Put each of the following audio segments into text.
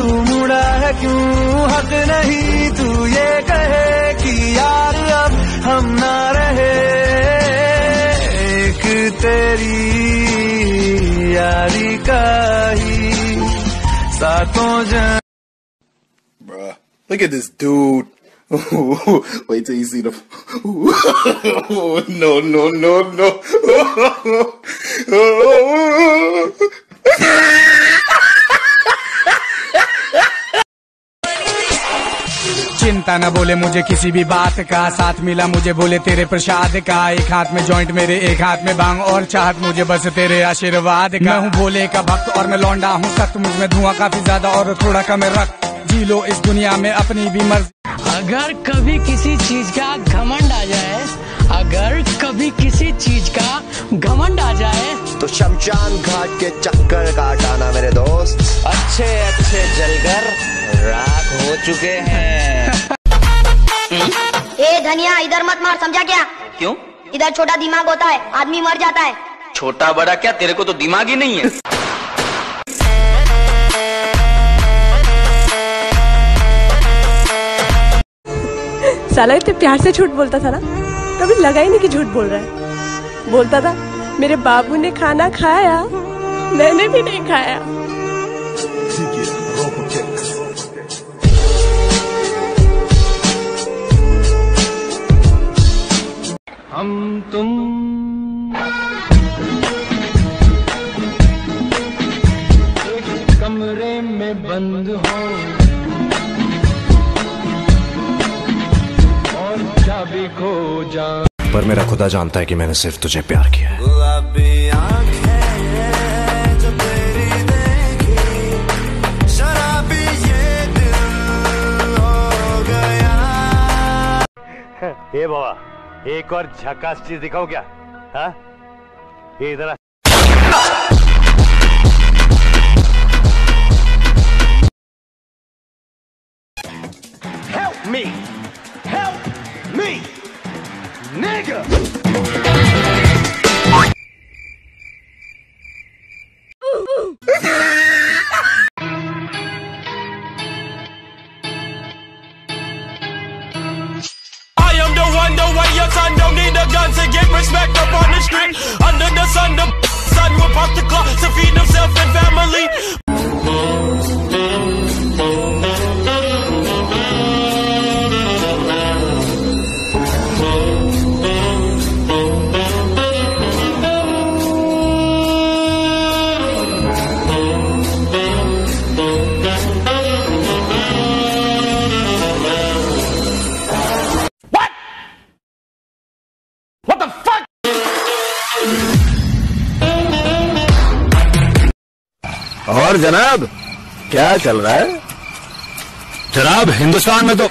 तू मुड़ा है क्यों, हक नहीं तू ये कहे कि यार अब हम ना रहे, एक तेरी यारी का ही सातों जन। Bruh, look at this dude. Wait till you see the. No, no, no, no. चिंता न बोले मुझे किसी भी बात का, साथ मिला मुझे बोले तेरे प्रसाद का, एक हाथ में जॉइंट मेरे एक हाथ में भांग, और चाहत मुझे बस तेरे आशीर्वाद का। मैं हूँ भोले का भक्त और मैं लौंडा हूँ सख्त, मुझ में धुआं काफी ज्यादा और थोड़ा कम रक्त, जी लो इस दुनिया में अपनी भी मर्जी। अगर कभी किसी चीज का घमंड आ जाए, अगर कभी किसी चीज का घमंड आ जाए, तो शमशान घाट के चक्कर काट आना मेरे दोस्त। अच्छे अच्छे जलकर राख हो चुके हैं। ए धनिया इधर मत मार, समझा क्या? क्यों? इधर छोटा दिमाग होता है, आदमी मर जाता है। छोटा बड़ा क्या, तेरे को तो दिमाग ही नहीं है। साला इतने प्यार से झूठ बोलता था ना, कभी लगा ही नहीं कि झूठ बोल रहा है। बोलता था मेरे बाबू ने खाना खाया, मैंने भी नहीं खाया। हम तुम एक कमरे में बंद हो और चाबी खो जा, पर मेरा खुदा जानता है कि मैंने सिर्फ तुझे प्यार किया है। गुलाबी आंखें जो तेरी देखी, शराबी ये दिल हो गया। ए बाबा, एक और झकास चीज दिखाओ क्या? हाँ, ये इधर Help me, nigga. I am the one, the way your son don't need a gun to get respect up on the street. Under the sun will pop the clock to feed himself and family. और जनाब क्या चल रहा है? जनाब हिंदुस्तान में तो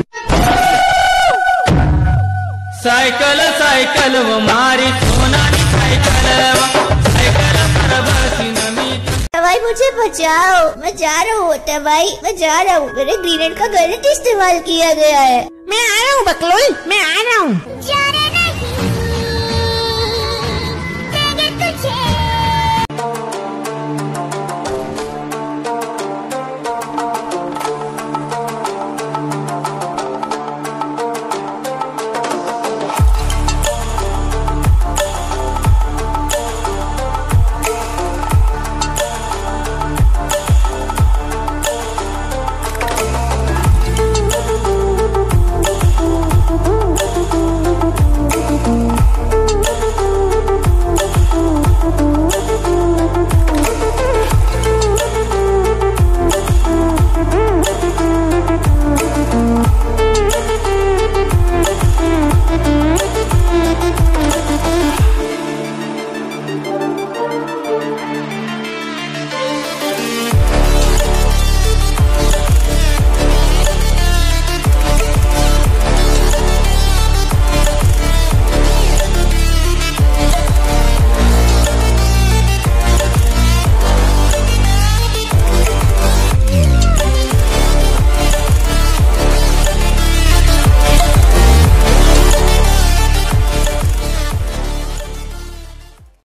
cycle cycle वो मारी सोनानी साइकिल भाई मुझे बचाओ, मैं जा रहा हूँ भाई, मैं जा रहा हूँ। मेरे ग्रेनेड का गलत इस्तेमाल किया गया है। मैं आ रहा हूँ बकलोल, मैं आ रहा